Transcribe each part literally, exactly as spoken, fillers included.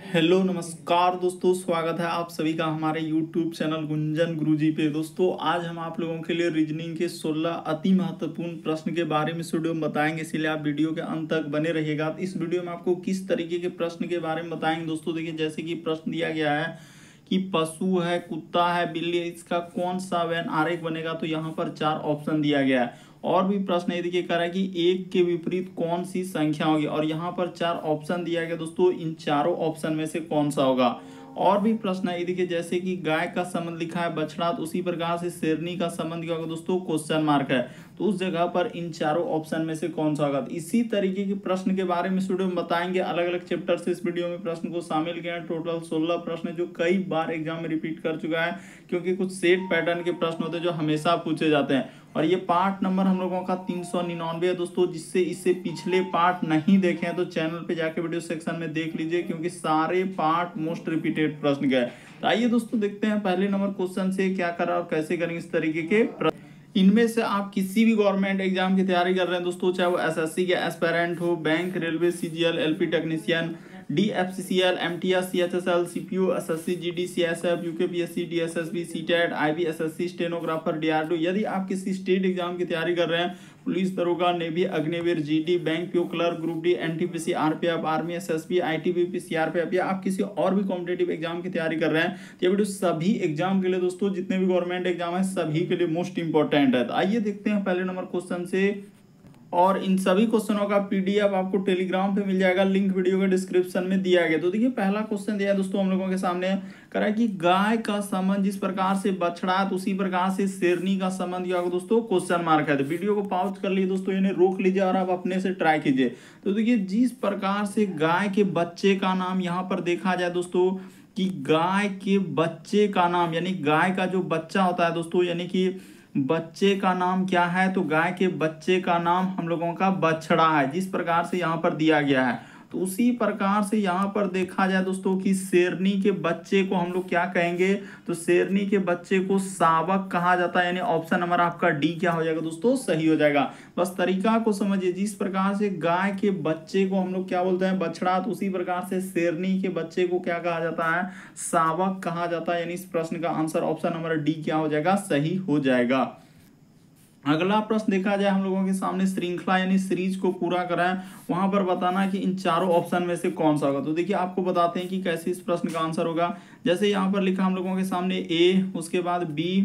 Hello नमस्कार दोस्तों, स्वागत है आप सभी का हमारे यूट्यूब चैनल गुंजन गुरुजी पे। दोस्तों आज हम आप लोगों के लिए रीजनिंग के सोलह अति महत्वपूर्ण प्रश्न के बारे में इस वीडियो में बताएंगे, इसलिए आप वीडियो के अंत तक बने रहिएगा। इस वीडियो में आपको किस तरीके के प्रश्न के बारे में बताएंगे दोस्तों। देखिए, जैसे कि प्रश्न दिया गया है कि पशु है, कुत्ता है, बिल्ली है, इसका कौन सा व्यन आरेख बनेगा, तो यहाँ पर चार ऑप्शन दिया गया है। और भी प्रश्न ये देखिए कह रहा है कि एक के विपरीत कौन सी संख्या होगी, और यहाँ पर चार ऑप्शन दिया गया दोस्तों, इन चारों ऑप्शन में से कौन सा होगा। और भी प्रश्न है ये देखिए, जैसे कि गाय का संबंध लिखा है बछड़ा, तो उसी प्रकार से शेरनी का संबंध क्या होगा दोस्तों, क्वेश्चन मार्क है, तो उस जगह पर इन चारों ऑप्शन में से कौन सा होगा। तो इसी तरीके के प्रश्न के बारे में इस वीडियो में बताएंगे। अलग अलग चैप्टर से इस वीडियो में प्रश्न को शामिल किया है। टोटल सोलह प्रश्न जो कई बार एग्जाम में रिपीट कर चुका है, क्योंकि कुछ सेट पैटर्न के प्रश्न होते हैं जो हमेशा पूछे जाते हैं। और ये पार्ट नंबर हम लोगों का तीन सौ निन्यानवे है दोस्तों। जिससे इससे पिछले पार्ट नहीं देखे हैं तो चैनल पे जाके वीडियो सेक्शन में देख लीजिए, क्योंकि सारे पार्ट मोस्ट रिपीटेड प्रश्न गए। तो आइए दोस्तों देखते हैं पहले नंबर क्वेश्चन से क्या करा और कैसे करेंगे इस तरीके के प्रश्न। इनमें से आप किसी भी गवर्नमेंट एग्जाम की तैयारी कर रहे हैं दोस्तों, चाहे वो एसएससी के एस्पिरेंट हो, bank, railway, CGL, LP technician, DFCCL, MTS, CHSL, CPU, SSC, GD, CSF, UKPSC, DSSB, CTET, IB, SSC, stenographer, DRDO. यदि आप किसी स्टेट एग्जाम की तैयारी कर रहे हैं, पुलिस दरोगा, navy, Agniveer, GD, bank PO clerk, group D, NTPC, RPF, army, SSB, ITBP, CRPF, या आप किसी और भी कॉम्पिटेटिव एग्जाम की तैयारी कर रहे हैं, तो ये वीडियो सभी एग्जाम के लिए दोस्तों, जितने भी गवर्नमेंट एग्जाम है सभी के लिए मोस्ट इंपॉर्टेंट है। तो आइए देखते हैं पहले नंबर क्वेश्चन से। और इन सभी क्वेश्चनों का पीडीएफ आपको टेलीग्राम पे मिल जाएगा, लिंक वीडियो के डिस्क्रिप्शन में दिया गया। तो देखिए पहला क्वेश्चन दिया है दोस्तों हम लोगों के सामने, कह रहा है कि गाय का संबंध जिस प्रकार से बछड़ा है तो उसी प्रकार से शेरनी का संबंध क्या होगा दोस्तों, क्वेश्चन मार्क है। तो वीडियो को पॉज कर लीजिए दोस्तों, इन्हें रोक लीजिए और आप अपने से ट्राई कीजिए। तो देखिए जिस प्रकार से गाय के बच्चे का नाम यहाँ पर देखा जाए दोस्तों, कि गाय के बच्चे का नाम यानी गाय का जो बच्चा होता है दोस्तों, यानी कि बच्चे का नाम क्या है, तो गाय के बच्चे का नाम हम लोगों का बछड़ा है, जिस प्रकार से यहाँ पर दिया गया है। तो उसी प्रकार से यहाँ पर देखा जाए दोस्तों कि शेरनी के बच्चे को हम लोग क्या कहेंगे, तो शेरनी के बच्चे को शावक कहा जाता है, यानी ऑप्शन नंबर आपका डी क्या हो जाएगा दोस्तों, सही हो जाएगा। बस तरीका को समझिए, जिस प्रकार से गाय के बच्चे को हम लोग क्या बोलते हैं, बछड़ा, तो उसी प्रकार से शेरनी के बच्चे को क्या कहा जाता है, शावक कहा जाता है। यानी इस प्रश्न का आंसर ऑप्शन नंबर डी क्या हो जाएगा, सही हो जाएगा। अगला प्रश्न देखा जाए हम लोगों के सामने, श्रृंखला यानी सीरीज को पूरा कराएं, वहां पर बताना कि इन चारों ऑप्शन में से कौन सा होगा। तो देखिए आपको बताते हैं कि कैसे इस प्रश्न का आंसर होगा। जैसे यहाँ पर लिखा हम लोगों के सामने ए, उसके बाद बी,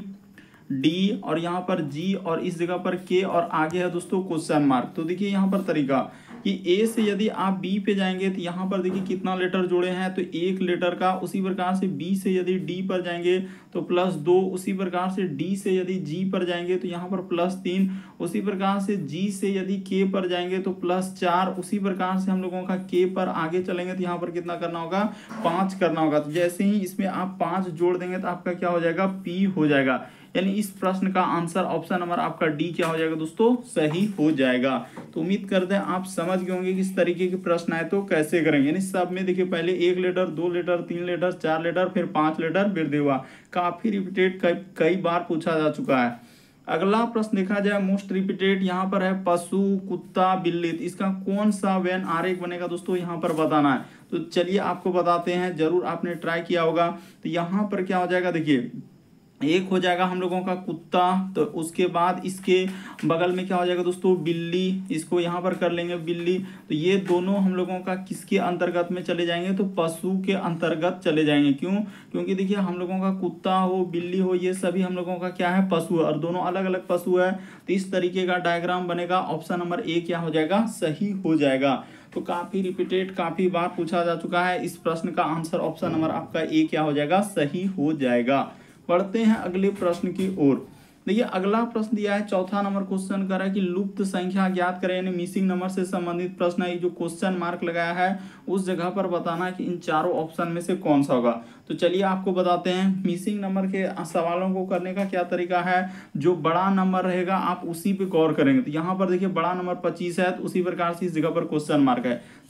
डी, और यहाँ पर जी, और इस जगह पर के, और आगे है दोस्तों क्वेश्चन मार्क। तो देखिए यहाँ पर तरीका कि ए से यदि आप बी पे जाएंगे तो यहाँ पर देखिए कितना लेटर जोड़े हैं, तो एक लेटर का। उसी प्रकार से बी से यदि डी पर जाएंगे तो प्लस दो। उसी प्रकार से डी से यदि जी पर जाएंगे तो यहाँ पर प्लस तीन। उसी प्रकार से जी से यदि के पर जाएंगे तो प्लस चार। उसी प्रकार से हम लोगों का के पर आगे चलेंगे तो यहाँ पर कितना करना होगा, पाँच करना होगा। तो जैसे ही इसमें आप पाँच जोड़ देंगे तो आपका क्या हो जाएगा, पी हो जाएगा। यानी इस प्रश्न का आंसर ऑप्शन नंबर आपका डी क्या हो जाएगा दोस्तों, सही हो जाएगा। तो उम्मीद करते हैं आप समझ गए होंगे कि इस तरीके के प्रश्न आए तो कैसे करेंगे। यानी सब में देखिए पहले एक लेटर, दो लेटर, तीन लेटर, चार लेटर, फिर पांच लेटर, फिर देवा। काफी रिपीटेड कई कई बार पूछा जा चुका है। अगला प्रश्न देखा जाए मोस्ट रिपीटेड, यहाँ पर है पशु, कुत्ता, बिल्ली, इसका कौन सा व्यन आरेख बनेगा दोस्तों, यहाँ पर बताना है। तो चलिए आपको बताते हैं, जरूर आपने ट्राई किया होगा। तो यहाँ पर क्या हो जाएगा, देखिए एक हो जाएगा हम लोगों का कुत्ता, तो उसके बाद इसके बगल में क्या हो जाएगा दोस्तों, बिल्ली, इसको यहाँ पर कर लेंगे बिल्ली। तो ये दोनों हम लोगों का किसके अंतर्गत में चले जाएंगे, तो पशु के अंतर्गत चले जाएंगे। क्यों, क्योंकि देखिए हम लोगों का कुत्ता हो, बिल्ली हो, ये सभी हम लोगों का क्या है, पशु है, और दोनों अलग अलग पशु है। तो इस तरीके का डायग्राम बनेगा, ऑप्शन नंबर ए क्या हो जाएगा, सही हो जाएगा। तो काफी रिपीटेड काफी बार पूछा जा चुका है, इस प्रश्न का आंसर ऑप्शन नंबर आपका ए क्या हो जाएगा, सही हो जाएगा। पढ़ते हैं अगले प्रश्न की ओर। देखिए अगला प्रश्न दिया है, चौथा नंबर क्वेश्चन कर रहा है कि लुप्त संख्या ज्ञात करें, यानी मिसिंग नंबर से संबंधित प्रश्न है। जो क्वेश्चन मार्क लगाया है उस जगह पर बताना है कि इन चारों ऑप्शन में से कौन सा होगा। तो चलिए आपको बताते हैं, मिसिंग नंबर के सवालों को करने का क्या तरीका है। जो बड़ा नंबर रहेगा आप उसी पे गौर करेंगे। तो यहाँ पर देखिए बड़ा नंबर पच्चीस है, तो उसी प्रकार से इस जगह पर क्वेश्चन मार्क है।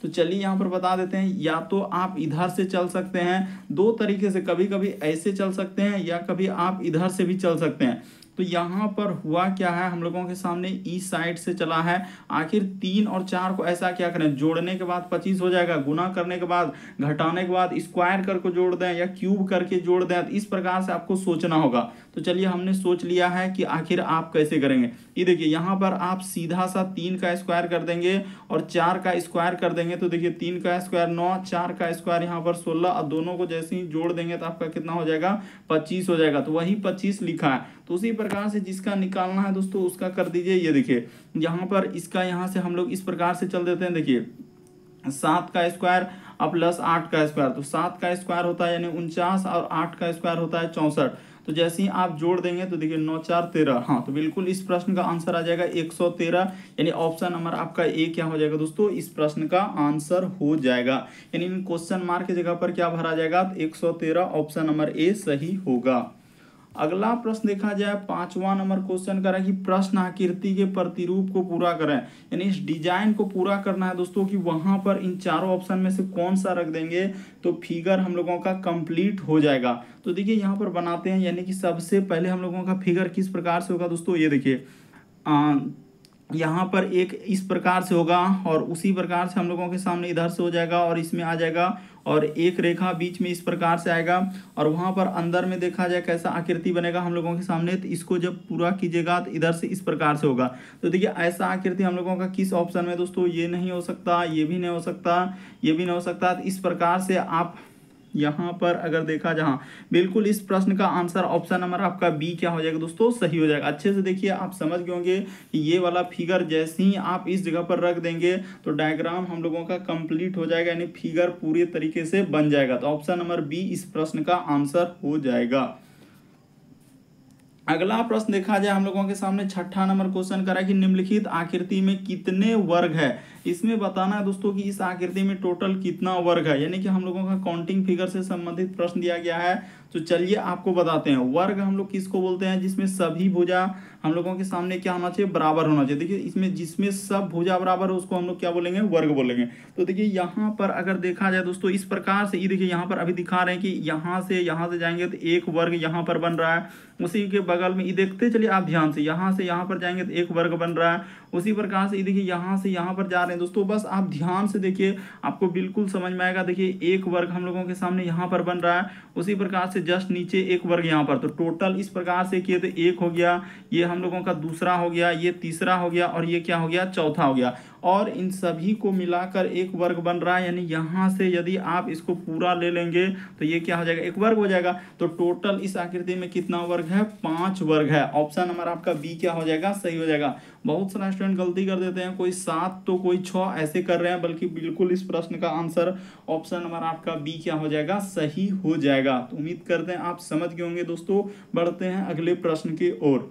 तो चलिए यहाँ पर बता देते हैं, या तो आप इधर से चल सकते हैं, दो तरीके से, कभी कभी ऐसे चल सकते हैं या कभी आप इधर से भी चल सकते हैं। तो यहाँ पर हुआ क्या है, हम लोगों के सामने इस साइड से चला है। आखिर तीन और चार को ऐसा क्या करें, जोड़ने के बाद पच्चीस हो जाएगा, गुना करने के बाद, घटाने के बाद स्क्वायर करके जोड़ दें या क्यूब करके जोड़ दें। इस प्रकार से आपको सोचना होगा। तो चलिए हमने सोच लिया है कि आखिर आप कैसे करेंगे। ये देखिए यहाँ पर आप सीधा सा तीन का स्क्वायर कर देंगे और चार का स्क्वायर कर देंगे। तो देखिए तीन का स्क्वायर नौ, चार का स्क्वायर यहाँ पर सोलह, और दोनों को जैसे ही जोड़ देंगे तो आपका कितना हो जाएगा, पच्चीस हो जाएगा। तो वही पच्चीस लिखा है। तो उसी प्रकार से जिसका निकालना है दोस्तों उसका कर दीजिए। ये देखिए यहाँ पर इसका, यहाँ से हम लोग इस प्रकार से चल देते हैं। देखिए सात का स्क्वायर और प्लस आठ का स्क्वायर, तो सात का स्क्वायर होता है यानी उनचास और आठ का स्क्वायर होता है चौसठ। तो जैसे ही आप जोड़ देंगे तो देखिए नौ चार तेरह, हाँ तो बिल्कुल इस प्रश्न का आंसर आ जाएगा एक सौ तेरह, यानी ऑप्शन नंबर आपका ए क्या हो जाएगा दोस्तों, इस प्रश्न का आंसर हो जाएगा। यानी क्वेश्चन मार्क की जगह पर क्या भरा जाएगा, तो एक सौ तेरह ऑप्शन नंबर ए सही होगा। अगला प्रश्न देखा जाए, पांचवा नंबर क्वेश्चन करा कि प्रश्न आकृति के प्रतिरूप को पूरा करें, यानी इस डिजाइन को पूरा करना है दोस्तों कि वहां पर इन चारों ऑप्शन में से कौन सा रख देंगे तो फिगर हम लोगों का कंप्लीट हो जाएगा। तो देखिए यहाँ पर बनाते हैं, यानी कि सबसे पहले हम लोगों का फिगर किस प्रकार से होगा दोस्तों, ये देखिए यहाँ पर एक इस प्रकार से होगा और उसी प्रकार से हम लोगों के सामने इधर से हो जाएगा और इसमें आ जाएगा और एक रेखा बीच में इस प्रकार से आएगा। और वहां पर अंदर में देखा जाए कैसा आकृति बनेगा हम लोगों के सामने, तो इसको जब पूरा कीजिएगा तो इधर से इस प्रकार से होगा। तो देखिए ऐसा आकृति हम लोगों का किस ऑप्शन में दोस्तों, ये नहीं हो सकता, ये भी नहीं हो सकता, ये भी नहीं हो सकता। तो इस प्रकार से आप यहाँ पर अगर देखा जहाँ, बिल्कुल इस प्रश्न का आंसर ऑप्शन नंबर आपका बी क्या हो जाएगा दोस्तों, सही हो जाएगा। अच्छे से देखिए, आप समझ गए होंगे कि ये वाला फिगर जैसे ही आप इस जगह पर रख देंगे तो डायग्राम हम लोगों का कंप्लीट हो जाएगा, यानी फिगर पूरे तरीके से बन जाएगा। तो ऑप्शन नंबर बी इस प्रश्न का आंसर हो जाएगा। अगला प्रश्न देखा जाए, हम लोगों के सामने छठा नंबर क्वेश्चन करा कि निम्नलिखित आकृति में कितने वर्ग है। इसमें बताना है दोस्तों कि इस आकृति में टोटल कितना वर्ग है, यानी कि हम लोगों का काउंटिंग फिगर से संबंधित प्रश्न दिया गया है। तो चलिए आपको बताते हैं, वर्ग हम लोग किसको बोलते हैं, जिसमें सभी भुजा हम लोगों के सामने क्या होना चाहिए, बराबर होना चाहिए। देखिए इसमें जिसमें सब भुजा बराबर हो उसको हम लोग क्या बोलेंगे, वर्ग बोलेंगे। तो देखिए यहाँ पर अगर देखा जाए दोस्तों इस प्रकार से, ये देखिए यहाँ पर अभी दिखा रहे हैं कि यहाँ से यहाँ से जाएंगे तो एक वर्ग यहाँ पर बन रहा है, उसी के बगल में ये देखते चलिए आप ध्यान से, यहाँ से यहाँ पर जाएंगे तो एक वर्ग बन रहा है। उसी प्रकार से ये देखिए यहाँ से यहाँ पर जा रहे हैं दोस्तों, बस आप ध्यान से देखिए आपको बिल्कुल समझ में आएगा। देखिए एक वर्ग हम लोगों के सामने यहाँ पर बन रहा है, उसी प्रकार से जस्ट नीचे एक वर्ग यहाँ पर। तो टोटल इस प्रकार से किए तो एक हो गया, ये हम लोगों का दूसरा हो गया, ये तीसरा हो गया और ये क्या हो गया, चौथा हो गया। और इन सभी को मिलाकर एक वर्ग बन रहा है, यानी यहाँ से यदि आप इसको पूरा ले लेंगे तो ये क्या हो जाएगा, एक वर्ग हो जाएगा। तो टोटल इस आकृति में कितना वर्ग है, पांच वर्ग है। ऑप्शन नंबर आपका बी क्या हो जाएगा, सही हो जाएगा। बहुत सारे स्टूडेंट गलती कर देते हैं, कोई सात तो कोई छह ऐसे कर रहे हैं, बल्कि बिल्कुल इस प्रश्न का आंसर ऑप्शन नंबर आपका बी क्या हो जाएगा, सही हो जाएगा। तो उम्मीद करते हैं आप समझ गए होंगे दोस्तों। बढ़ते हैं अगले प्रश्न की ओर।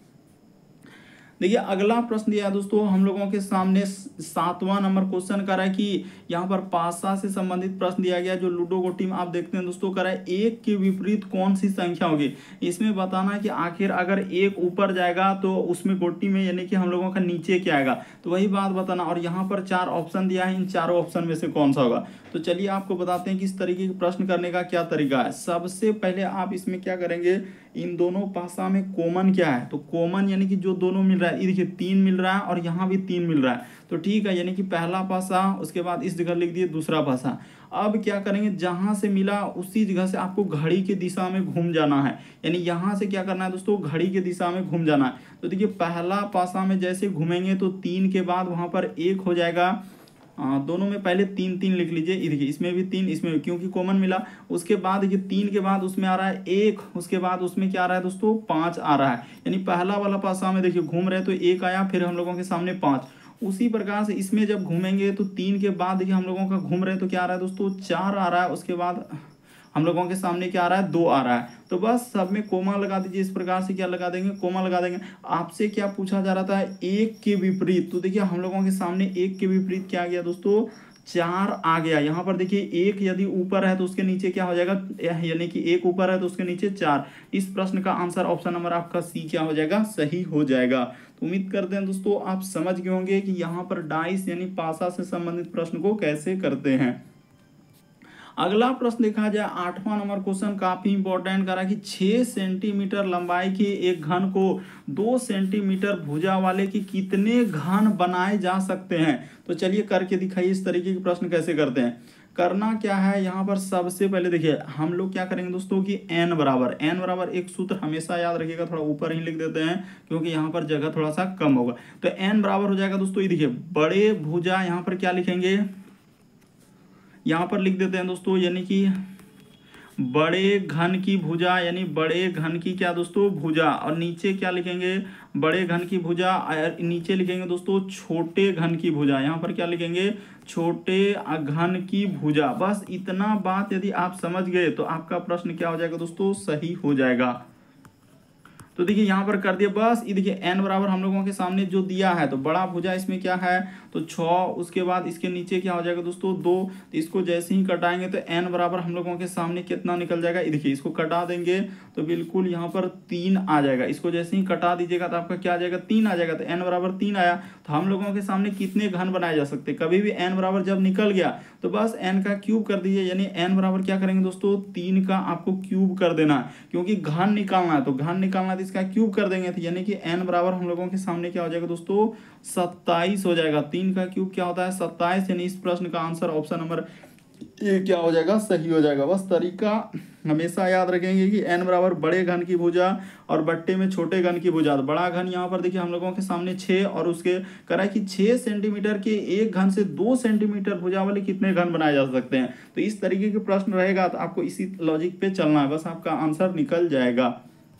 देखिए अगला प्रश्न दिया दोस्तों हम लोगों के सामने, सातवां नंबर क्वेश्चन कर रहा है कि यहाँ पर पासा से संबंधित प्रश्न दिया गया। जो लूडो को टीम आप देखते हैं दोस्तों, कर रहा है एक के विपरीत कौन सी संख्या होगी। इसमें बताना है कि आखिर अगर एक ऊपर जाएगा तो उसमें गोटी में यानी कि हम लोगों का नीचे क्या आएगा, तो वही बात बताना। और यहाँ पर चार ऑप्शन दिया है, इन चारों ऑप्शन में से कौन सा होगा। तो चलिए आपको बताते हैं कि इस तरीके के प्रश्न करने का क्या तरीका है। सबसे पहले आप इसमें क्या करेंगे, इन दोनों पासा में कॉमन क्या है, तो कॉमन यानी कि जो दोनों मिल रहा है, ये देखिए तीन मिल रहा है और यहाँ भी तीन मिल रहा है, तो ठीक है, यानी कि पहला पासा, उसके बाद इस जगह लिख दिए दूसरा पासा। अब क्या करेंगे, जहां से मिला उसी जगह से आपको घड़ी की दिशा में घूम जाना है, यानी यहाँ से क्या करना है दोस्तों, घड़ी की दिशा में घूम जाना है। तो देखिए पहला पासा में जैसे घूमेंगे तो तीन के बाद वहां पर एक हो जाएगा। आ, दोनों में पहले तीन तीन लिख लीजिए, ये देखिए इसमें भी तीन, इसमें भी, क्योंकि कॉमन मिला। उसके बाद देखिए तीन के बाद उसमें आ रहा है एक, उसके बाद उसमें क्या आ रहा है दोस्तों, पाँच आ रहा है। यानी पहला वाला पासा में देखिए घूम रहे तो एक आया, फिर हम लोगों के सामने पाँच। उसी प्रकार से इसमें जब घूमेंगे तो तीन के बाद देखिए हम लोगों का घूम रहे तो क्या आ रहा है दोस्तों, चार आ रहा है। उसके बाद हम लोगों के सामने क्या आ रहा है, दो आ रहा है। तो बस सब में कोमा लगा दीजिए, इस प्रकार से क्या लगा देंगे, कोमा लगा देंगे। आपसे क्या पूछा जा रहा था, एक के विपरीत। तो देखिए हम लोगों के सामने एक के विपरीत क्या आ गया दोस्तों, चार आ गया। यहाँ पर देखिए एक यदि ऊपर है तो उसके नीचे क्या हो जाएगा, यानी कि एक ऊपर है तो उसके नीचे चार। इस प्रश्न का आंसर ऑप्शन नंबर आपका सी क्या हो जाएगा, सही हो जाएगा। तो उम्मीद करते हैं दोस्तों आप समझ गए होंगे कि यहाँ पर डाइस यानी पासा से संबंधित प्रश्न को कैसे करते हैं। अगला प्रश्न देखा जाए आठवां नंबर क्वेश्चन काफी इंपॉर्टेंट करा कि छह सेंटीमीटर लंबाई के एक घन को दो सेंटीमीटर भुजा वाले के कितने घन बनाए जा सकते हैं। तो चलिए करके दिखाइए इस तरीके के प्रश्न कैसे करते हैं। करना क्या है, यहाँ पर सबसे पहले देखिए हम लोग क्या करेंगे दोस्तों कि n बराबर n बराबर एक सूत्र हमेशा याद रखिएगा, थोड़ा ऊपर ही लिख देते हैं क्योंकि यहाँ पर जगह थोड़ा सा कम होगा। तो n बराबर हो जाएगा दोस्तों, ये देखिए बड़े भुजा, यहाँ पर क्या लिखेंगे, यहाँ पर लिख देते हैं दोस्तों, यानी कि बड़े घन की भुजा, यानी बड़े घन की क्या दोस्तों भुजा, और नीचे क्या लिखेंगे, बड़े घन की भुजा, नीचे लिखेंगे दोस्तों छोटे घन की भुजा, यहाँ पर क्या लिखेंगे, छोटे घन की भुजा। बस इतना बात यदि आप समझ गए तो आपका प्रश्न क्या हो जाएगा दोस्तों, सही हो जाएगा। तो देखिए यहाँ पर कर दिया, बस ये देखिए n बराबर हम लोगों के सामने जो दिया है, तो बड़ा भुजा इसमें क्या है तो छः, उसके बाद इसके नीचे क्या हो जाएगा दोस्तों दो। तो इसको जैसे ही कटाएंगे तो n बराबर हम लोगों के सामने कितना निकल जाएगा, ये देखिए इसको कटा देंगे तो बिल्कुल यहाँ पर तीन आ जाएगा। इसको जैसे ही कटा दीजिएगा तो आपका क्या आ जाएगा, तीन आ जाएगा। तो n बराबर तीन आया तो हम लोगों के सामने कितने घन बनाए जा सकते हैं, कभी भी n बराबर जब निकल गया तो बस n का क्यूब कर दीजिए, यानी n बराबर क्या करेंगे दोस्तों, तीन का आपको क्यूब कर देना है, क्योंकि घन निकालना है। तो घन निकालना है तो इसका क्यूब कर देंगे, तो यानी कि n बराबर हम लोगों के सामने क्या हो जाएगा दोस्तों, सत्ताईस हो जाएगा। तीन का क्यूब क्या होता है, सत्ताईस, यानी इस प्रश्न का आंसर ऑप्शन नंबर ए क्या हो जाएगा, सही हो जाएगा। बस तरीका हमेशा याद रखेंगे कि n बराबर बड़े घन की भुजा और बट्टे में छोटे घन की भुजा। तो बड़ा घन यहाँ पर देखिए हम लोगों के सामने छः, और उसके कह रहा है कि छः सेंटीमीटर के एक घन से दो सेंटीमीटर भुजा वाले कितने घन बनाए जा सकते हैं। तो इस तरीके के प्रश्न रहेगा तो आपको इसी लॉजिक पे चलना है, बस आपका आंसर निकल जाएगा।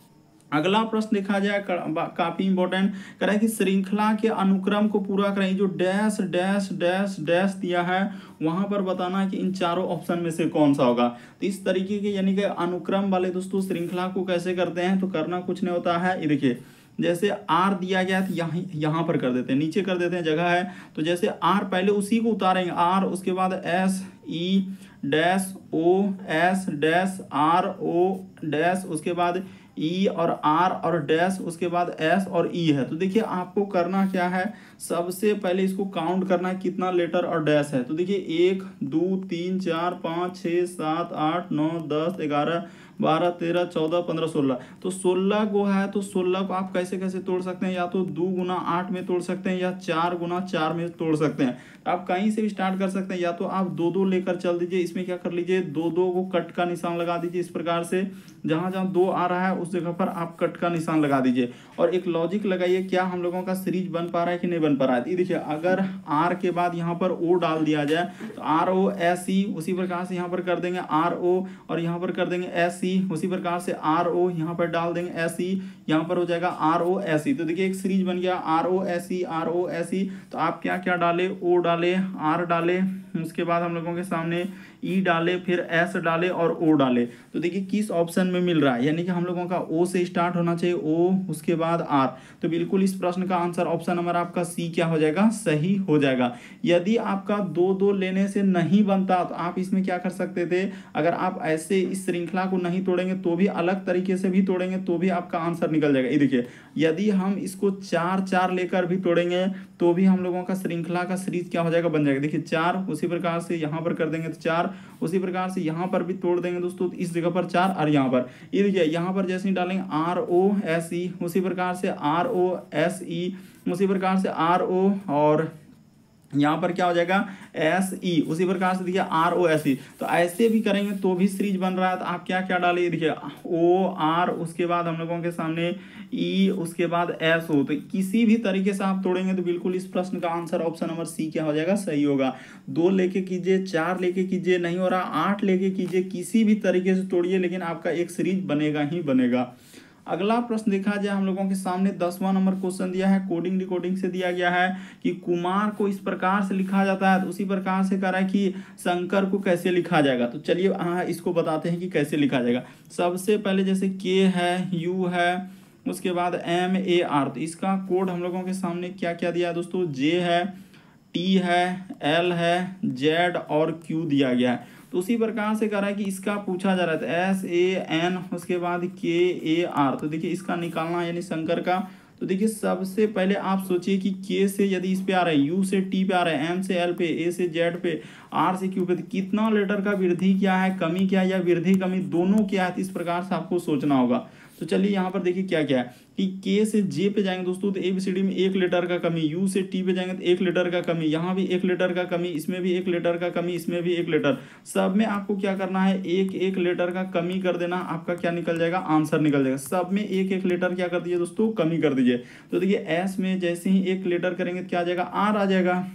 अगला प्रश्न देखा जाए काफी इंपॉर्टेंट, कह रहा है कि श्रृंखला के अनुक्रम को पूरा करें, जो डैश डैश डैश डैश दिया है वहां पर बताना है कि इन चारों ऑप्शन में से कौन सा होगा। तो इस तरीके के यानी कि अनुक्रम वाले दोस्तों श्रृंखला को कैसे करते हैं, तो करना कुछ नहीं होता है, ये देखिए जैसे आर दिया गया है तो यहाँ यहाँ पर कर देते हैं, नीचे कर देते हैं, जगह है तो जैसे आर पहले उसी को उतारेंगे, आर उसके बाद S E dash O S dash R O dash, उसके बाद ई और आर और डैश, उसके बाद एस और ई है। तो देखिए आपको करना क्या है, सबसे पहले इसको काउंट करना है कितना लेटर और डैश है। तो देखिए एक दो तीन चार पाँच छः सात आठ नौ दस ग्यारह बारह तेरह चौदह पंद्रह सोलह, तो सोलह को है। तो सोलह को आप कैसे कैसे तोड़ सकते हैं, या तो दो गुना आठ में तोड़ सकते हैं या चार गुना चार में तोड़ सकते हैं। आप कहीं से भी स्टार्ट कर सकते हैं, या तो आप दो दो लेकर चल दीजिए, इसमें क्या कर लीजिए, दो दो को कट का निशान लगा दीजिए, इस प्रकार से जहां जहां दो आ रहा है उस जगह पर आप कट का निशान लगा दीजिए, और एक लॉजिक लगाइए क्या हम लोगों का सीरीज बन पा रहा है कि नहीं बन पा रहा है। देखिए अगर आर के बाद यहाँ पर ओ डाल दिया जाए तो आर ओ एस ई, उसी प्रकार से यहाँ पर कर देंगे आर ओ, और यहाँ पर कर देंगे एस ई, उसी प्रकार से आर ओ यहाँ पर डाल देंगे एस ई, यहाँ पर हो जाएगा आर ओ एस ई। तो देखिए एक सीरीज बन गया R O S E R O S E. तो आप क्या क्या डाले, ओ डाले, आर डाले, उसके बाद हम लोगों के सामने ई डाले, फिर एस डाले और ओ डाले। तो देखिए किस ऑप्शन में मिल रहा है, यानी कि हम लोगों का ओ से स्टार्ट होना चाहिए, ओ उसके बाद आर। तो बिल्कुल इस प्रश्न का आंसर ऑप्शन नंबर आपका सी क्या हो जाएगा, सही हो जाएगा। यदि आपका दो दो लेने से नहीं बनता तो आप इसमें क्या कर सकते थे, अगर आप ऐसे इस श्रृंखला को नहीं तोड़ेंगे तो भी अलग तरीके से भी तोड़ेंगे तो भी आपका आंसर निकल जाएगा। ये देखिए यदि हम इसको चार चार लेकर भी तोड़ेंगे तो भी हम लोगों का श्रृंखला का सीरीज क्या हो जाएगा, बन जाएगा। देखिए चार, उसी प्रकार से यहाँ पर कर देंगे तो चार, उसी प्रकार से यहाँ पर भी तोड़ देंगे दोस्तों, इस जगह पर चार और यहाँ पर। ये देखिए यहाँ पर जैसे ही डालेंगे आर ओ एस ई, उसी प्रकार से आर ओ एस ई, उसी प्रकार से आर ओ, और यहाँ पर क्या हो जाएगा एस ई, उसी प्रकार से देखिए आर ओ एस ई। तो ऐसे भी करेंगे तो भी सीरीज बन रहा है। तो आप क्या क्या डालिए, देखिए ओ आर, उसके बाद हम लोगों के सामने ई, उसके बाद एस ओ। तो किसी भी तरीके से आप तोड़ेंगे तो बिल्कुल इस प्रश्न का आंसर ऑप्शन नंबर सी क्या हो जाएगा, सही होगा। दो लेके कीजिए, चार लेके कीजिए, नहीं हो रहा आठ लेके कीजिए, किसी भी तरीके से तोड़िए लेकिन आपका एक सीरीज बनेगा ही बनेगा। अगला प्रश्न देखा जाए हम लोगों के सामने दसवां नंबर क्वेश्चन दिया है, कोडिंग डिकोडिंग से दिया गया है कि कुमार को इस प्रकार से लिखा जाता है, तो उसी प्रकार से कह रहा है कि शंकर को कैसे लिखा जाएगा। तो चलिए हाँ इसको बताते हैं कि कैसे लिखा जाएगा। सबसे पहले जैसे के है, यू है, उसके बाद एम ए आर, तो इसका कोड हम लोगों के सामने क्या क्या दिया है दोस्तों, जे है, टी है, एल है, जेड और क्यू दिया गया है। तो उसी प्रकार से कह रहा है कि इसका पूछा जा रहा था एस ए एन उसके बाद के ए आर। तो देखिए इसका निकालना यानी शंकर का। तो देखिए सबसे पहले आप सोचिए कि के से यदि इस पे आ रहा है, यू से टी पे आ रहा है, एम से एल पे, ए से जेड पे, आर से क्यू पे, तो कितना लेटर का वृद्धि क्या है, कमी क्या है, या वृद्धि कमी दोनों क्या है, तो इस प्रकार से आपको सोचना होगा। तो चलिए यहाँ पर देखिए क्या क्या है कि के से जे पे जाएंगे दोस्तों तो एबीसीडी में एक लेटर का कमी, यू से टी पे जाएंगे तो एक लेटर का कमी, यहाँ भी एक लेटर का कमी, इसमें भी एक लेटर का कमी, इसमें भी एक लेटर, सब में आपको क्या करना है, एक एक लेटर का कमी कर देना, आपका क्या निकल जाएगा, आंसर निकल जाएगा। सब में एक एक लेटर क्या कर दीजिए दोस्तों, कमी कर दीजिए। तो देखिए एस में जैसे ही एक लेटर करेंगे तो क्या आ जाएगा, आर आ जाएगा।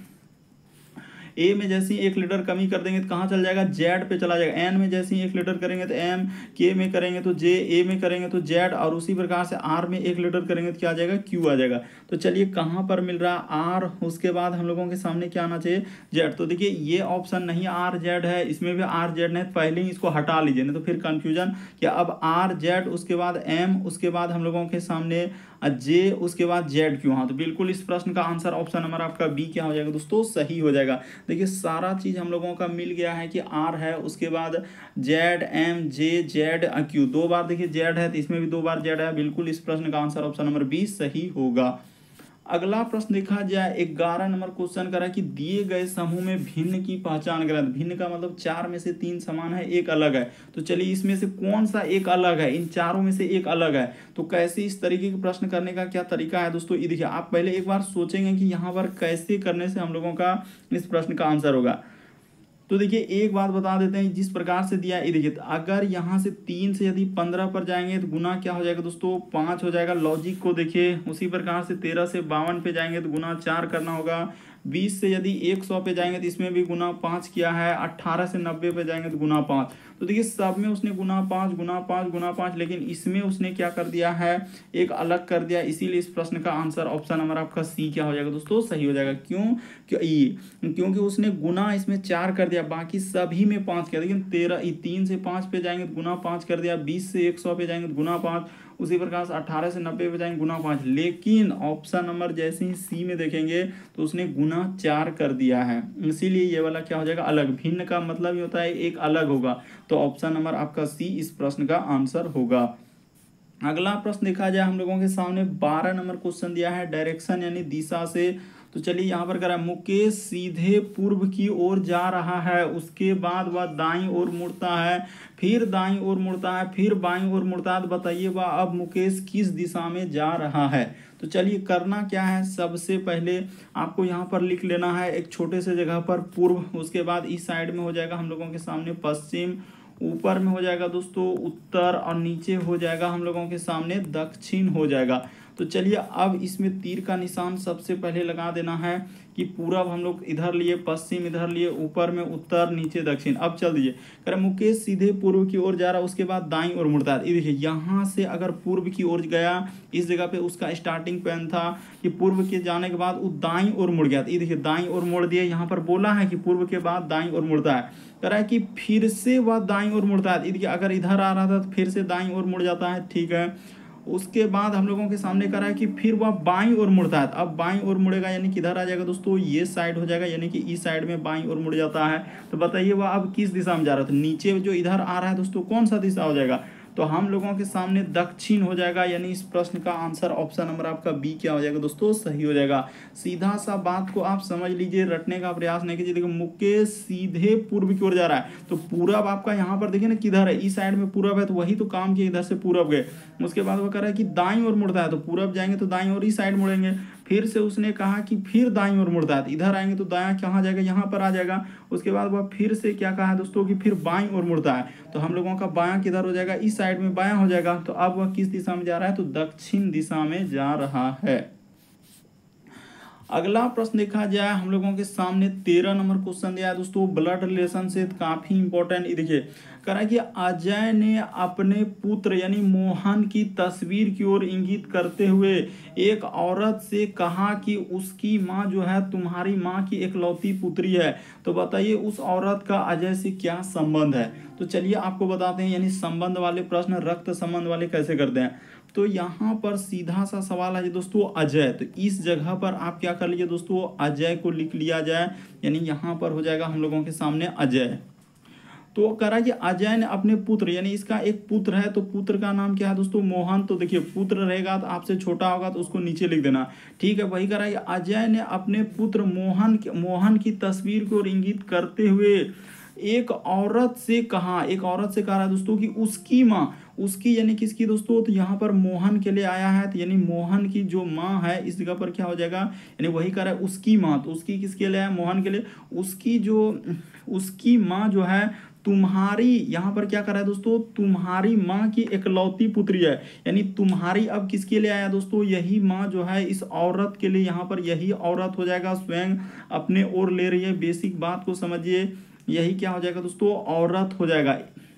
ए में जैसे ही एक लेटर कमी कर देंगे तो कहाँ चल जाएगा, जेड पे चला जाएगा। एन में जैसे ही एक लेटर करेंगे तो एम, के में करेंगे तो जे, ए में करेंगे तो जेड, और उसी प्रकार से आर में एक लेटर करेंगे तो क्या आ जाएगा, क्यू आ जाएगा। तो चलिए कहाँ पर मिल रहा है, आर, उसके बाद हम लोगों के सामने क्या आना चाहिए, जेड। तो देखिए ये ऑप्शन नहीं आर जेड है, इसमें भी आर जेड नहीं, पहले ही इसको हटा लीजिए, नहीं तो फिर कंफ्यूजन कि अब आर जेड उसके बाद एम उसके बाद हम लोगों के सामने जे उसके बाद जेड क्यों। हाँ तो बिल्कुल इस प्रश्न का आंसर ऑप्शन नंबर आपका बी क्या हो जाएगा दोस्तों, सही हो जाएगा। देखिए सारा चीज हम लोगों का मिल गया है कि आर है, उसके बाद Z, M, J, Z, Q, दो बार देखिए जेड है तो इसमें भी दो बार जेड है, बिल्कुल इस प्रश्न का आंसर ऑप्शन नंबर बी सही होगा। अगला प्रश्न देखा जाए ग्यारह नंबर क्वेश्चन करा कि दिए गए समूह में भिन्न की पहचान करें। भिन्न का मतलब चार में से तीन समान है, एक अलग है। तो चलिए इसमें से कौन सा एक अलग है, इन चारों में से एक अलग है। तो कैसे इस तरीके के प्रश्न करने का क्या तरीका है दोस्तों, ये देखिए आप पहले एक बार सोचेंगे कि यहाँ पर कैसे करने से हम लोगों का इस प्रश्न का आंसर होगा। तो देखिए एक बात बता देते हैं, जिस प्रकार से दिया है ये देखिए, अगर यहाँ से तीन से यदि पंद्रह पर जाएंगे तो गुना क्या हो जाएगा दोस्तों, पाँच हो जाएगा। लॉजिक को देखिए उसी प्रकार से तेरह से बावन पे जाएंगे तो गुना चार करना होगा। बीस से यदि एक सौ पे जाएंगे तो इसमें भी गुना पाँच किया है। अट्ठारह से नब्बे पे जाएंगे तो गुना पाँच। तो देखिए सब में उसने गुना पाँच गुना पाँच गुना पाँच, लेकिन इसमें उसने क्या कर दिया है, एक अलग कर दिया। इसीलिए इस प्रश्न का आंसर ऑप्शन नंबर आपका सी क्या हो जाएगा दोस्तों, सही हो जाएगा। क्यों, क्यों ये क्योंकि उसने गुना इसमें चार कर दिया, बाकी सभी में पाँच किया। लेकिन तेरह तीन से पाँच पे जाएंगे तो गुना पाँच कर दिया, बीस से एक सौ पे जाएंगे तो गुना पाँच, उसी प्रकार से अठारह से नब्बे पे जाएंगे गुना पाँच। लेकिन ऑप्शन नंबर जैसे ही सी में देखेंगे तो उसने गुना चार कर दिया है, इसीलिए ये वाला क्या हो जाएगा, अलग। भिन्न का मतलब ही होता है एक अलग होगा। तो ऑप्शन नंबर आपका सी इस प्रश्न का आंसर होगा। अगला प्रश्न देखा जाए हम लोगों के सामने बारह नंबर क्वेश्चन दिया है डायरेक्शन यानी दिशा से। तो चलिए यहाँ पर करा, मुकेश सीधे पूर्व की ओर जा रहा है, उसके बाद वह दाईं ओर मुड़ता है, फिर दाईं ओर मुड़ता है, फिर बाईं ओर मुड़ता है। तो बताइए वह अब मुकेश किस दिशा में जा रहा है। तो चलिए करना क्या है, सबसे पहले आपको यहाँ पर लिख लेना है एक छोटे से जगह पर पूर्व, उसके बाद इस साइड में हो जाएगा हम लोगों के सामने पश्चिम, ऊपर में हो जाएगा दोस्तों उत्तर, और नीचे हो जाएगा हम लोगों के सामने दक्षिण हो जाएगा। तो चलिए अब इसमें तीर का निशान सबसे पहले लगा देना है कि पूरब हम लोग इधर लिए, पश्चिम इधर लिए, ऊपर में उत्तर, नीचे दक्षिण। अब चल दीजिए, कर मुकेश सीधे पूर्व की ओर जा रहा है, उसके बाद दाईं ओर मुड़ता है। ये देखिए यहाँ से अगर पूर्व की ओर गया, इस जगह पे उसका स्टार्टिंग पॉइंट था कि पूर्व के जाने के बाद वो दाईं ओर मुड़ गया। ये देखिए दाईं ओर मुड़ दिए, यहाँ पर बोला है कि पूर्व के बाद दाईं ओर मुड़ता है, कह रहा है कि फिर से वह दाईं ओर मुड़ता है। देखिए अगर इधर आ रहा था तो फिर से दाईं ओर मुड़ जाता है, ठीक है। उसके बाद हम लोगों के सामने कह रहा है कि फिर वह बाईं ओर मुड़ता है। अब बाईं ओर मुड़ेगा यानी किधर आ जाएगा दोस्तों, ये साइड हो जाएगा, यानी कि इस साइड में बाईं ओर मुड़ जाता है। तो बताइए वह अब किस दिशा में जा रहा था, नीचे जो इधर आ रहा है दोस्तों कौन सा दिशा हो जाएगा, तो हम लोगों के सामने दक्षिण हो जाएगा। यानी इस प्रश्न का आंसर ऑप्शन नंबर आपका बी क्या हो जाएगा दोस्तों, सही हो जाएगा। सीधा सा बात को आप समझ लीजिए, रटने का प्रयास नहीं कीजिए। देखिए मुकेश सीधे पूर्व की ओर जा रहा है, तो पूरब आपका यहाँ पर देखिए ना किधर है, इस साइड में पूरब है, तो वही तो काम किया, इधर से पूरब गए। उसके बाद वो कह रहा है कि दाईं ओर मुड़ता है, तो पूरब जाएंगे तो दाईं ओर इस साइड मुड़ेंगे। फिर से उसने कहा कि फिर दाईं ओर मुड़ता है, इधर आएंगे तो दायां कहाँ जाएगा, यहाँ पर आ जाएगा। उसके बाद वह फिर से क्या कहा है दोस्तों कि फिर बाईं ओर मुड़ता है, तो हम लोगों का बायां किधर हो जाएगा, इस साइड में बायां हो जाएगा। तो अब वह किस दिशा में जा रहा है, तो दक्षिण दिशा में जा रहा है। अगला प्रश्न देखा जाए हम लोगों के सामने तेरह नंबर क्वेश्चन दिया है दोस्तों, ब्लड रिलेशन से काफी इंपॉर्टेंट। ये देखिए कह रहा है कि अजय ने अपने पुत्र यानी मोहन की तस्वीर की ओर इंगित करते हुए एक औरत से कहा कि उसकी माँ जो है तुम्हारी माँ की इकलौती पुत्री है। तो बताइए उस औरत का अजय से क्या संबंध है। तो चलिए आपको बताते हैं, यानी संबंध वाले प्रश्न रक्त संबंध वाले कैसे करते हैं। तो यहाँ पर सीधा सा सवाल है दोस्तों अजय, तो इस जगह पर आप क्या कर लीजिए दोस्तों, अजय को लिख लिया जाए, यानी यहाँ पर हो जाएगा हम लोगों के सामने अजय। तो कह रहा है कि अजय ने अपने पुत्र, यानी इसका एक पुत्र है, तो पुत्र का नाम क्या है दोस्तों, मोहन। तो देखिए पुत्र रहेगा तो आपसे छोटा होगा तो उसको नीचे लिख देना, ठीक है। वही कह रहा है कि अजय ने अपने पुत्र मोहन मोहन की तस्वीर को इंगित करते हुए एक औरत से कहा, एक औरत से कह रहा है दोस्तों कि उसकी माँ, उसकी यानी किसकी दोस्तों, तो यहाँ पर मोहन के लिए आया है, तो यानी मोहन की जो माँ है इस जगह पर क्या हो जाएगा, यानी वही कह रहा है उसकी माँ, तो उसकी किसके लिए है, मोहन के लिए, उसकी जो उसकी माँ जो है तुम्हारी, यहाँ पर क्या कर रहा है दोस्तों, तुम्हारी माँ की एकलौती पुत्री है, यानी तुम्हारी अब किसके लिए आया दोस्तों, यही माँ जो है इस औरत के लिए, यहाँ पर यही औरत हो जाएगा, स्वयं अपने ओर ले रही है, बेसिक बात को समझिए, यही क्या हो जाएगा दोस्तों, औरत हो जाएगा।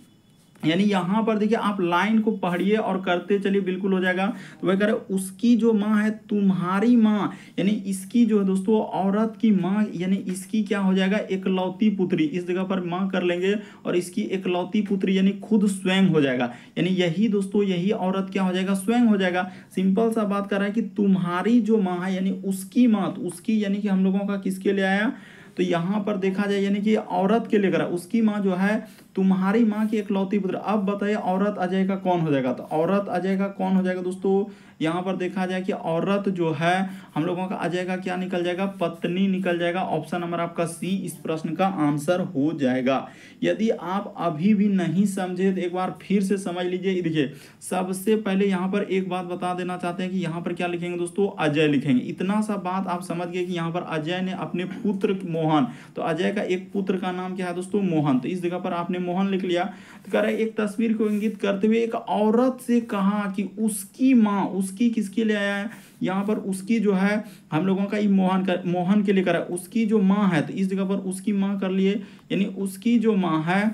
यानी यहाँ पर देखिए आप लाइन को पढ़िए और करते चलिए, बिल्कुल हो जाएगा। तो वह कह रहे उसकी जो माँ है तुम्हारी माँ, यानी इसकी जो है दोस्तों औरत की माँ, यानी इसकी क्या हो जाएगा, एकलौती पुत्री, इस जगह पर माँ कर लेंगे और इसकी एकलौती पुत्री यानी खुद स्वयं हो जाएगा, यानी यही दोस्तों यही औरत क्या हो जाएगा, स्वयं हो जाएगा। सिंपल सा बात कर रहा है कि तुम्हारी जो माँ है यानी उसकी माँ, तो उसकी यानी कि हम लोगों का किसके लिए आया, तो यहाँ पर देखा जाए यानी कि औरत के लिए करा, उसकी माँ जो है तुम्हारी माँ की एकलौती पुत्र। अब बताइए औरत अजय का कौन हो जाएगा, तो औरत अजय का कौन हो जाएगा दोस्तों, यहाँ पर देखा जाए कि औरत जो है हम लोगों का अजय का क्या निकल जाएगा, पत्नी निकल जाएगा। ऑप्शन नंबर आपका सी इस प्रश्न का आंसर हो जाएगा। यदि आप अभी भी नहीं समझे तो एक बार फिर से समझ लीजिए। देखिए सबसे पहले यहाँ पर एक बात बता देना चाहते हैं कि यहाँ पर क्या लिखेंगे दोस्तों, अजय लिखेंगे। इतना सा बात आप समझ गए कि यहाँ पर अजय ने अपने पुत्र मोहन, तो अजय का एक पुत्र का नाम क्या है दोस्तों, मोहन, तो इस जगह पर आपने मोहन लिख लिया। तो कह रहा है एक तस्वीर को इंगित करते हुए एक औरत से कहा कि उसकी माँ, उसकी किसके लिए आया है, यहाँ पर उसकी जो है हम लोगों का ये मोहन का मोहन के लिए करा, उसकी जो माँ है, तो इस जगह पर उसकी माँ कर लिए, यानी उसकी जो माँ है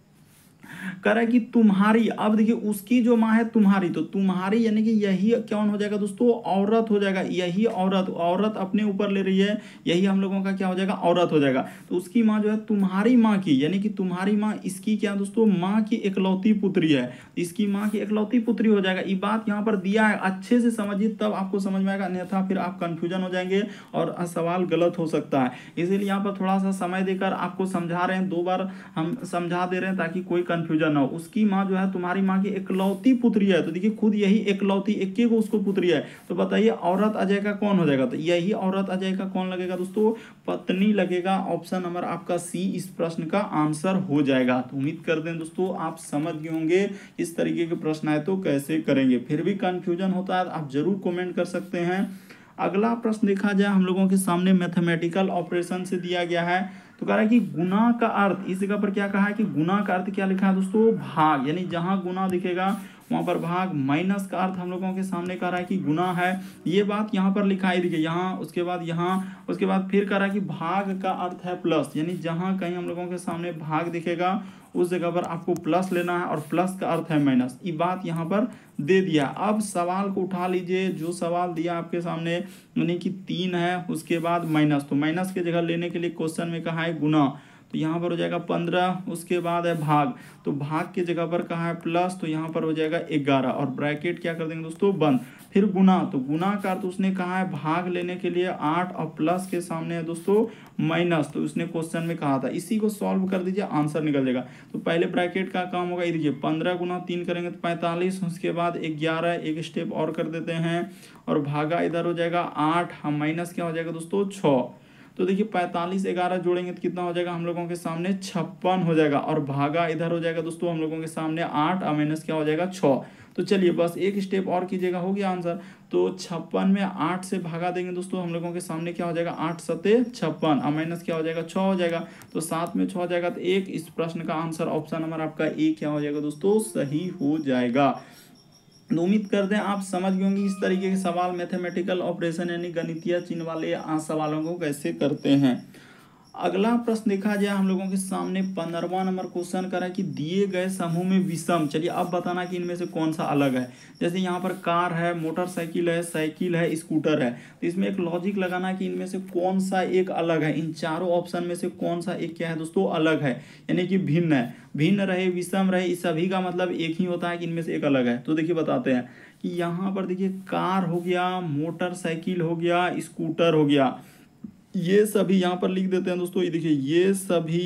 कह रहा है कि तुम्हारी। अब देखिए उसकी जो माँ है तुम्हारी, तो तुम्हारी यानी कि यही कौन हो जाएगा दोस्तों, औरत हो जाएगा, यही औरत, औरत अपने ऊपर ले रही है, यही हम लोगों का क्या हो जाएगा, औरत हो जाएगा। तो उसकी माँ जो है तुम्हारी माँ की, यानी कि तुम्हारी माँ इसकी क्या दोस्तों, माँ की एकलौती पुत्री है, इसकी माँ की एकलौती पुत्री हो जाएगा। ये बात यहाँ पर दिया है, अच्छे से समझिए तब आपको समझ में आएगा, अन्यथा फिर आप कंफ्यूजन हो जाएंगे और सवाल गलत हो सकता है। इसीलिए यहाँ पर थोड़ा सा समय देकर आपको समझा रहे हैं, दो बार हम समझा दे रहे हैं ताकि कोई कंफ्यूजन ना हो। उसकी माँ जो है तुम्हारी माँ की एकलौती पुत्री है, तो देखिए खुद यही एकलौती, एक को उसको पुत्री है, तो बताइए औरत अजय का कौन हो जाएगा, तो यही औरत अजय का कौन लगेगा दोस्तों, पत्नी लगेगा। ऑप्शन नंबर आपका सी इस प्रश्न का आंसर हो जाएगा। तो उम्मीद करते हैं दोस्तों आप समझ गए होंगे इस तरीके के प्रश्न आए तो कैसे करेंगे। फिर भी कंफ्यूजन होता है आप जरूर कमेंट कर सकते हैं। अगला प्रश्न देखा जाए हम लोगों के सामने मैथमेटिकल ऑपरेशन से दिया गया है। तो कह रहा है कि गुना का अर्थ, इस जगह पर क्या कहा है कि गुना का अर्थ क्या लिखा है दोस्तों, भाग, यानी जहां गुना दिखेगा वहां पर भाग। माइनस का अर्थ हम लोगों के सामने कह रहा है कि गुना है, ये बात यहाँ पर लिखा है, देखिए यहाँ, उसके बाद यहाँ, उसके बाद फिर कह रहा है कि भाग का अर्थ है प्लस, यानी जहां कहीं हम लोगों के सामने भाग दिखेगा उस जगह पर आपको प्लस लेना है, और प्लस का अर्थ है माइनस। ये बात यहाँ पर दे दिया। अब सवाल को उठा लीजिए, जो सवाल दिया आपके सामने यानी कि तीन है, उसके बाद माइनस, तो माइनस के जगह लेने के लिए क्वेश्चन में कहा है गुना, तो यहाँ पर हो जाएगा पंद्रह, उसके बाद है भाग, तो भाग के जगह पर कहा है प्लस, तो यहाँ पर हो जाएगा ग्यारह, और ब्रैकेट क्या कर देंगे दोस्तों, बंद। फिर गुना, तो गुना का अर्थ उसने कहा है भाग लेने के लिए आठ, और प्लस के सामने है दोस्तों माइनस, तो उसने क्वेश्चन में कहा था। इसी को सॉल्व कर दीजिए, आंसर निकल जाएगा। तो पहले ब्रैकेट का काम होगा, ये देखिए पंद्रह गुना तीन करेंगे तो पैंतालीस, उसके बाद ग्यारह, एक स्टेप और कर देते हैं, और भागा इधर हो जाएगा आठ, हम माइनस क्या हो जाएगा दोस्तों छः। तो देखिए पैंतालीस ग्यारह जोड़ेंगे तो कितना हो जाएगा हम लोगों के सामने छप्पन हो जाएगा, और भागा इधर हो जाएगा दोस्तों हम लोगों के सामने आठ, और माइनस क्या हो जाएगा छः। तो चलिए बस एक स्टेप और कीजिएगा, हो गया आंसर। तो छप्पन में आठ से भागा देंगे दोस्तों हम लोगों के सामने क्या हो जाएगा, आठ सते छप्पन, और माइनस क्या हो जाएगा छः हो जाएगा, तो सात में छः हो जाएगा, तो एक। इस प्रश्न का आंसर ऑप्शन नंबर आपका ए क्या हो जाएगा दोस्तों, सही हो जाएगा। तो उम्मीद करते हैं आप समझ गए होंगे इस तरीके के सवाल मैथमेटिकल ऑपरेशन यानी गणितीय चिन्ह वाले सवालों को कैसे करते हैं। अगला प्रश्न देखा जाए हम लोगों के सामने पंद्रहवां नंबर क्वेश्चन करा कि दिए गए समूह में विषम, चलिए अब बताना कि इनमें से कौन सा अलग है। जैसे यहाँ पर कार है, मोटरसाइकिल है, साइकिल है, स्कूटर है, तो इसमें एक लॉजिक लगाना कि इनमें से कौन सा एक अलग है। इन चारों ऑप्शन में से कौन सा एक क्या है दोस्तों, अलग है, यानी कि भिन्न है। भिन्न रहे, विषम रहे, इस सभी का मतलब एक ही होता है कि इनमें से एक अलग है। तो देखिए बताते हैं कि यहाँ पर देखिए कार हो गया, मोटरसाइकिल हो गया, स्कूटर हो गया, ये सभी यहाँ पर लिख देते हैं दोस्तों। ये देखिए ये सभी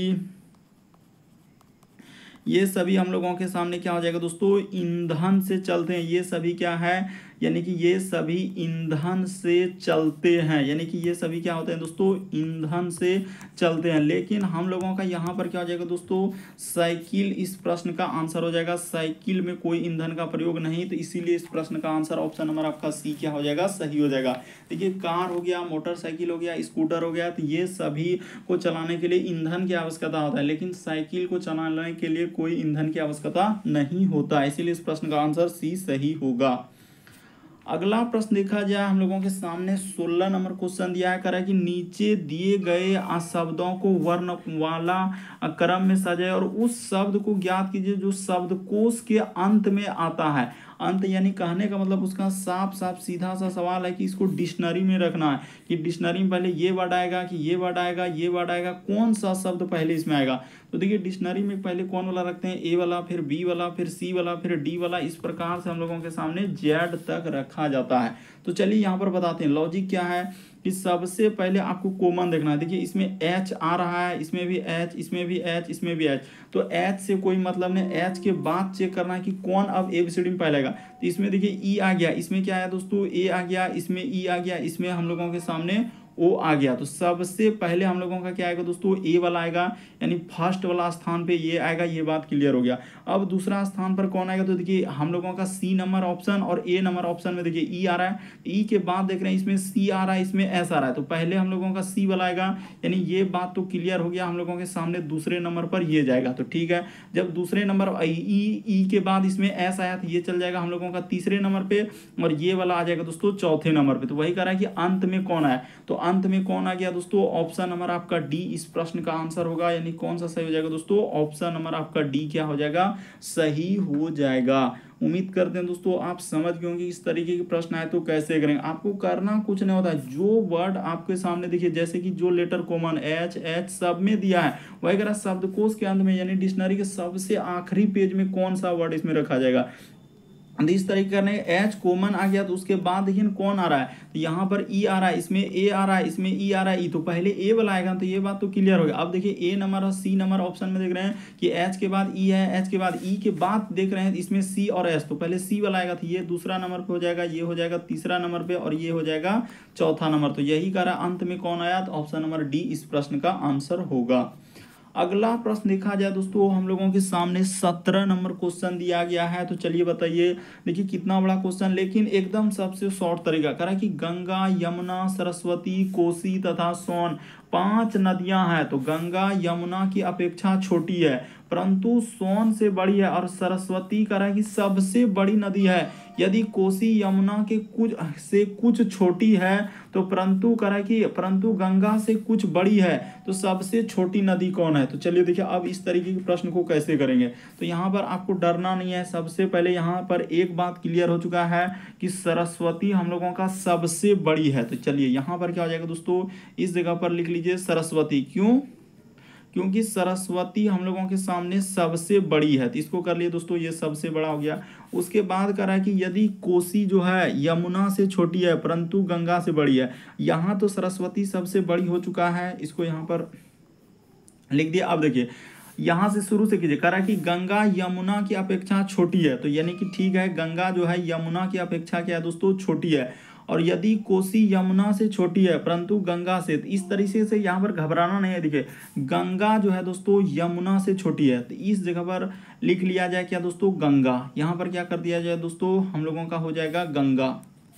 ये सभी हम लोगों के सामने क्या हो जाएगा दोस्तों, ईंधन से चलते हैं। ये सभी क्या है, यानी कि ये सभी ईंधन से चलते हैं, यानी कि ये सभी क्या होते हैं दोस्तों, ईंधन से चलते हैं। लेकिन हम लोगों का यहाँ पर क्या हो जाएगा दोस्तों, साइकिल इस प्रश्न का आंसर हो जाएगा। साइकिल में कोई ईंधन का प्रयोग नहीं, तो इसीलिए इस प्रश्न का आंसर ऑप्शन नंबर आपका सी क्या हो जाएगा, सही हो जाएगा। देखिए कार हो गया, मोटरसाइकिल हो गया, स्कूटर हो गया, तो ये सभी को चलाने के लिए ईंधन की आवश्यकता होता है, लेकिन साइकिल को चलाने के लिए कोई ईंधन की आवश्यकता नहीं होता, इसीलिए इस प्रश्न का आंसर सी सही होगा। अगला प्रश्न देखा जाए हम लोगों के सामने सोलह नंबर क्वेश्चन दिया है, करा कि नीचे दिए गए शब्दों को वर्ण वाला क्रम में सजाए और उस शब्द को ज्ञात कीजिए जो शब्दकोश के अंत में आता है। अंत यानी कहने का मतलब उसका साफ साफ सीधा सा सवाल है कि इसको डिक्शनरी में रखना है, कि डिक्शनरी में पहले ये वर्ड आएगा कि ये वर्ड आएगा, ये वर्ड आएगा, कौन सा शब्द पहले इसमें आएगा। तो देखिए डिक्शनरी में पहले कौन वाला रखते हैं, ए वाला, फिर बी वाला, फिर सी वाला, फिर डी वाला, इस प्रकार से हम लोगों के सामने जेड तक रखा जाता है। तो चलिए यहाँ पर बताते हैं लॉजिक क्या है कि सबसे पहले आपको कॉमन देखना है। देखिए इसमें एच आ रहा है, इसमें भी एच, इसमें भी एच, इसमें भी एच, तो एच से कोई मतलब नहीं। एच के बाद चेक करना है कि कौन अब एबीसीडी में पहले आएगा। तो इसमें देखिए ई आ गया, इसमें क्या आया दोस्तों, ए आ गया, इसमें ई आ गया, इसमें हम लोगों के सामने ओ आ गया। तो सबसे पहले हम लोगों का क्या आएगा दोस्तों, ए वाला आएगा, यानी फर्स्ट वाला स्थान पे ये आएगा, ये बात क्लियर हो गया। अब दूसरा स्थान पर कौन आएगा, तो देखिए हम लोगों का सी नंबर ऑप्शन और ए नंबर ऑप्शन में देखिए ई आ रहा है, ई के बाद देख रहे हैं इसमें सी आ रहा है, इसमें एस आ रहा है, तो पहले हम लोगों का सी वाला आएगा, यानी ये बात तो क्लियर हो गया हम लोगों के सामने। दूसरे नंबर पर ये जाएगा, तो ठीक है। जब दूसरे नंबर ई ई के बाद इसमें एस आया तो ये चल जाएगा हम लोगों का तीसरे नंबर पे, और ये वाला आ जाएगा दोस्तों चौथे नंबर पे। तो वही कह रहा है कि अंत में कौन आया, तो अंत में कौन आ गया दोस्तों, ऑप्शन नंबर आपका डी इस प्रश्न का आंसर होगा। यानी कौन सा सही हो जाएगा दोस्तों, ऑप्शन नंबर आपका डी क्या हो जाएगा, सही हो जाएगा। उम्मीद करते हैं दोस्तों आप समझ गए होंगे इस तरीके के प्रश्न आए तो कैसे करेंगे। आपको करना कुछ नहीं होता, जो वर्ड आपके सामने देखिए, जैसे कि जो लेटर कॉमन एच एच सब में दिया है, वही अगर शब्दकोश के अंत में यानी डिक्शनरी के सबसे आखिरी पेज में कौन सा वर्ड इसमें रखा जाएगा। इस तरीके करने एच कॉमन आ गया, तो उसके बाद देखिए कौन आ रहा है, तो यहाँ पर ई आ रहा है, इसमें ए आ रहा है, इसमें ई आ रहा है, ई, तो पहले ए वाला आएगा, तो ये बात तो क्लियर हो गया। अब देखिए ए नंबर और सी नंबर ऑप्शन में देख रहे हैं कि एच के बाद ई है, एच के बाद ई के बाद देख रहे हैं इसमें सी और एस, तो पहले सी वाला आएगा, तो ये दूसरा नंबर पे हो जाएगा, ये हो जाएगा तीसरा नंबर पे, और ये हो जाएगा चौथा नंबर। तो यही कह रहा है अंत में कौन आया, तो ऑप्शन नंबर डी इस प्रश्न का आंसर होगा। अगला प्रश्न देखा जाए दोस्तों हम लोगों के सामने सत्रह नंबर क्वेश्चन दिया गया है। तो चलिए बताइए, देखिए कितना बड़ा क्वेश्चन, लेकिन एकदम सबसे शॉर्ट तरीका करा कि गंगा, यमुना, सरस्वती, कोसी तथा सोन पांच नदियां हैं, तो गंगा यमुना की अपेक्षा छोटी है परंतु सोन से बड़ी है, और सरस्वती करा कि सबसे बड़ी नदी है। यदि कोसी यमुना के कुछ से कुछ छोटी है तो परंतु करा कि परंतु गंगा से कुछ बड़ी है, तो सबसे छोटी नदी कौन है। तो चलिए देखिए अब इस तरीके के प्रश्न को कैसे करेंगे। तो यहाँ पर आपको डरना नहीं है, सबसे पहले यहाँ पर एक बात क्लियर हो चुका है कि सरस्वती हम लोगों का सबसे बड़ी है। तो चलिए यहाँ पर क्या हो जाएगा दोस्तों, इस जगह पर लिख लीजिए सरस्वती। क्यों, क्योंकि सरस्वती हम लोगों के सामने सबसे बड़ी है, तो इसको कर लिए दोस्तों, ये सबसे बड़ा हो गया। उसके बाद करा कि यदि कोसी जो है यमुना से छोटी है परंतु गंगा से बड़ी है, यहाँ तो सरस्वती सबसे बड़ी हो चुका है, इसको यहाँ पर लिख दिया। अब देखिए यहाँ से शुरू से कीजिए, करा कि गंगा यमुना की अपेक्षा छोटी है, तो यानी कि ठीक है गंगा जो है यमुना की अपेक्षा क्या है दोस्तों, छोटी है। और यदि कोसी यमुना से छोटी है परंतु गंगा से, तो इस तरीके से यहाँ पर घबराना नहीं है। देखिए गंगा जो है दोस्तों यमुना से छोटी है, तो इस जगह पर लिख लिया जाए क्या दोस्तों, गंगा। यहाँ पर क्या कर दिया जाए दोस्तों, हम लोगों का हो जाएगा गंगा।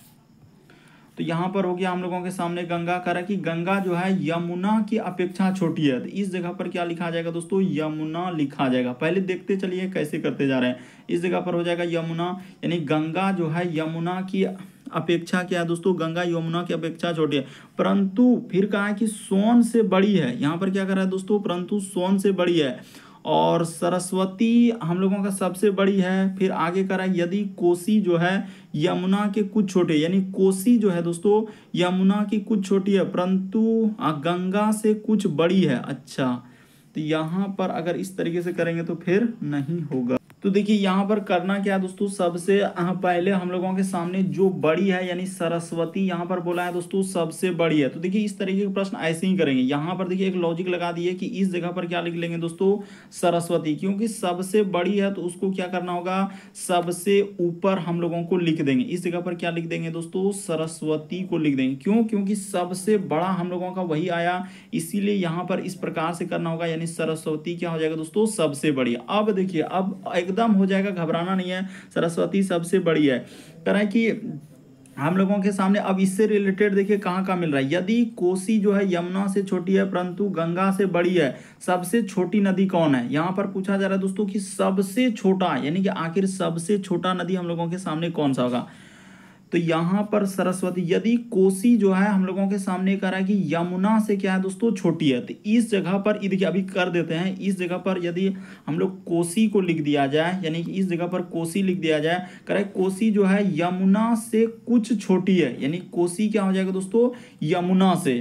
तो यहाँ पर हो गया हम लोगों के सामने गंगा, करा कि गंगा जो है यमुना की अपेक्षा छोटी है, तो इस जगह पर क्या लिखा जाएगा दोस्तों, यमुना लिखा जाएगा। पहले देखते चलिए कैसे करते जा रहे हैं। इस जगह पर हो जाएगा यमुना, यानी गंगा जो है यमुना की अपेक्षा क्या है दोस्तों, गंगा यमुना की अपेक्षा छोटी है, परंतु फिर कहा है कि सोन से बड़ी है। यहाँ पर क्या कर रहा है दोस्तों, परंतु सोन से बड़ी है। और सरस्वती हम लोगों का सबसे बड़ी है। फिर आगे करा यदि कोसी जो है यमुना के कुछ छोटे, यानी कोसी जो है दोस्तों यमुना की कुछ छोटी है परंतु गंगा से कुछ बड़ी है। अच्छा, तो यहाँ पर अगर इस तरीके से करेंगे तो फिर नहीं होगा। तो देखिए यहाँ पर करना क्या है दोस्तों, सबसे पहले हम लोगों के सामने जो बड़ी है यानी सरस्वती यहाँ पर बोला है दोस्तों सबसे बड़ी है। तो देखिए इस तरीके के प्रश्न ऐसे ही करेंगे। यहाँ पर देखिए एक लॉजिक लगा दिए कि इस जगह पर क्या लिख लेंगे दोस्तों, सरस्वती, क्योंकि सबसे बड़ी है तो उसको क्या करना होगा, सबसे ऊपर हम लोगों को लिख देंगे। इस जगह पर क्या लिख देंगे दोस्तों, सरस्वती को लिख देंगे। क्यों, क्योंकि सबसे बड़ा हम लोगों का वही आया, इसीलिए यहाँ पर इस प्रकार से करना होगा, यानी सरस्वती क्या हो जाएगा दोस्तों, सबसे बड़ी। अब देखिए अब एकदम हो जाएगा, घबराना नहीं है, सरस्वती सबसे बड़ी है। कह रहा है कि हम लोगों के सामने अब इससे रिलेटेड देखिए कहाँ कहाँ मिल रहा है, यदि कोसी जो है यमुना से छोटी है परंतु गंगा से बड़ी है, सबसे छोटी नदी कौन है। यहाँ पर पूछा जा रहा है दोस्तों कि सबसे छोटा, यानी कि आखिर सबसे छोटा नदी हम लोगों के सामने कौन सा होगा। तो यहाँ पर सरस्वती, यदि कोसी जो है हम लोगों के सामने कह रहा है कि यमुना से क्या है दोस्तों छोटी है, तो इस जगह पर देखिए अभी कर देते हैं। इस जगह पर यदि हम लोग कोसी को लिख दिया जाए, यानी कि इस जगह पर कोसी लिख दिया जाए, कह रहा है कोसी जो है यमुना से कुछ छोटी है, यानी कोसी क्या हो जाएगा दोस्तों, यमुना से।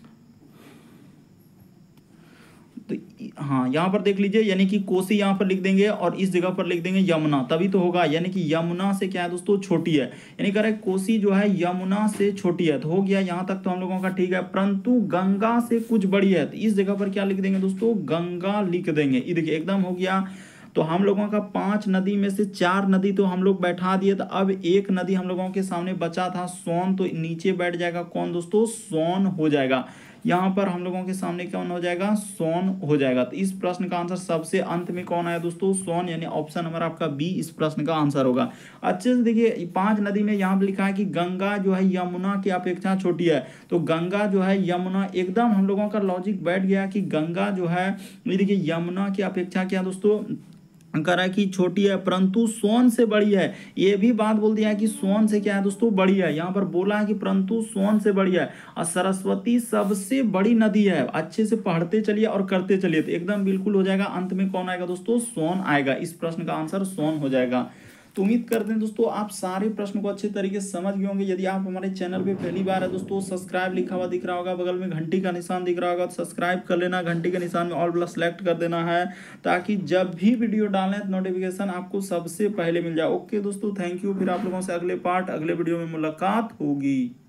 तो हाँ यहाँ पर देख लीजिए, यानी कि कोसी यहाँ पर लिख देंगे और इस जगह पर लिख देंगे यमुना, तभी तो होगा। यानी कि यमुना से क्या है दोस्तों, छोटी है, यानी कह रहे कोसी जो है यमुना से छोटी है। तो हो गया यहाँ तक तो हम लोगों का ठीक है, परंतु गंगा से कुछ बड़ी है, तो इस जगह पर क्या लिख देंगे दोस्तों, गंगा लिख देंगे। ये देखिए एकदम हो गया। तो हम लोगों का पांच नदी में से चार नदी तो हम लोग बैठा दिए, तो अब एक नदी हम लोगों के सामने बचा था सोन, तो नीचे बैठ जाएगा कौन दोस्तों, सोन हो जाएगा। यहाँ पर हम लोगों के सामने कौन हो जाएगा, सोन हो जाएगा। तो इस प्रश्न का आंसर सबसे अंत में कौन आया दोस्तों, सोन, यानी ऑप्शन नंबर आपका बी इस प्रश्न का आंसर होगा। अच्छे से देखिए पांच नदी में यहाँ पर लिखा है कि गंगा जो है यमुना की अपेक्षा छोटी है, तो गंगा जो है यमुना, एकदम हम लोगों का लॉजिक बैठ गया कि गंगा जो है देखिए यमुना की अपेक्षा क्या दोस्तों, करा कि छोटी है परंतु सोन से बड़ी है। ये भी बात बोल दिया है कि सोन से क्या है दोस्तों, बड़ी है। यहाँ पर बोला है कि परंतु सोन से बड़ी है, और सरस्वती सबसे बड़ी नदी है। अच्छे से पढ़ते चलिए और करते चलिए तो एकदम बिल्कुल हो जाएगा। अंत में कौन आएगा दोस्तों, सोन आएगा। इस प्रश्न का आंसर सोन हो जाएगा। तो उम्मीद करते हैं दोस्तों आप सारे प्रश्न को अच्छे तरीके से समझ गए होंगे। यदि आप हमारे चैनल पे पहली बार है दोस्तों, सब्सक्राइब लिखा हुआ दिख रहा होगा, बगल में घंटी का निशान दिख रहा होगा, तो सब्सक्राइब कर लेना, घंटी के निशान में ऑल प्लस सेलेक्ट कर देना है, ताकि जब भी वीडियो डालें तो नोटिफिकेशन आपको सबसे पहले मिल जाए। ओके दोस्तों, थैंक यू। फिर आप लोगों से अगले पार्ट अगले वीडियो में मुलाकात होगी।